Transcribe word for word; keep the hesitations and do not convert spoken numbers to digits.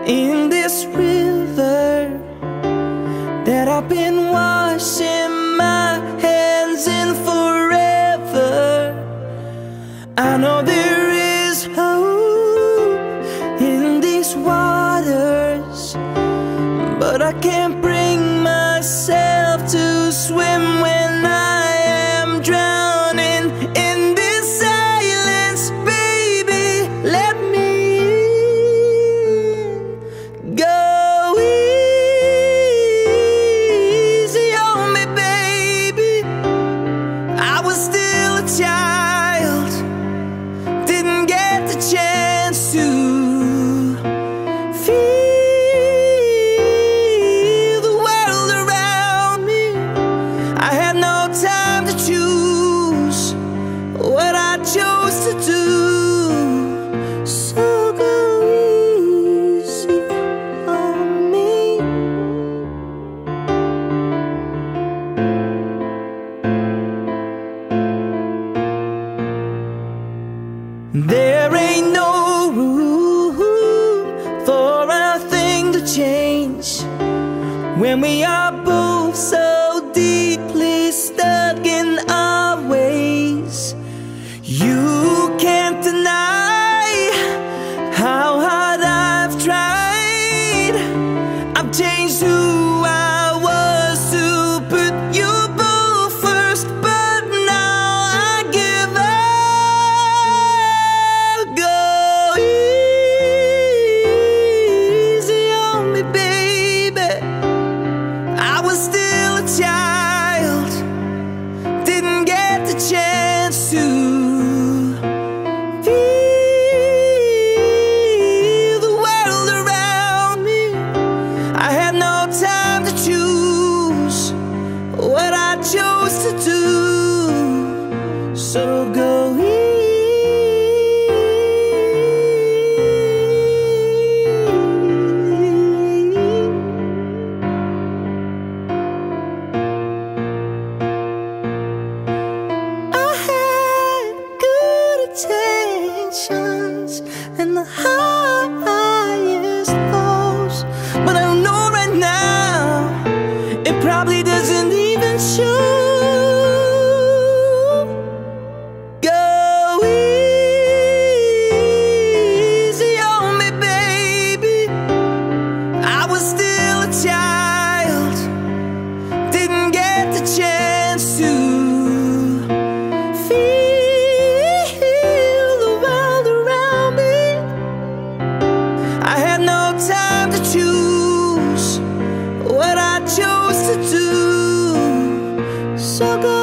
in this river that I've been washing my hands in forever. I know there is hope in these waters, but I can't bring myself to swim when I am drowning in this silence. Baby, let me go easy on me, baby. I was still a child, didn't get the chance to feel what I chose to do. So go easy on me. There ain't no room for a thing to change when we are both so deeply stuck in our ways. You can't deny how hard I've tried. I've changed who I was to put you both first, but now I give up. Go easy on me, baby. I was still a child, didn't get the chance to what I chose to do. So go easy. I had good intentions and the highest hopes, but I know right now it probably doesn't even show. Go easy on me, baby. I was still a child, didn't get the chance to feel the world around me. I had no time to choose what I chose to do. So go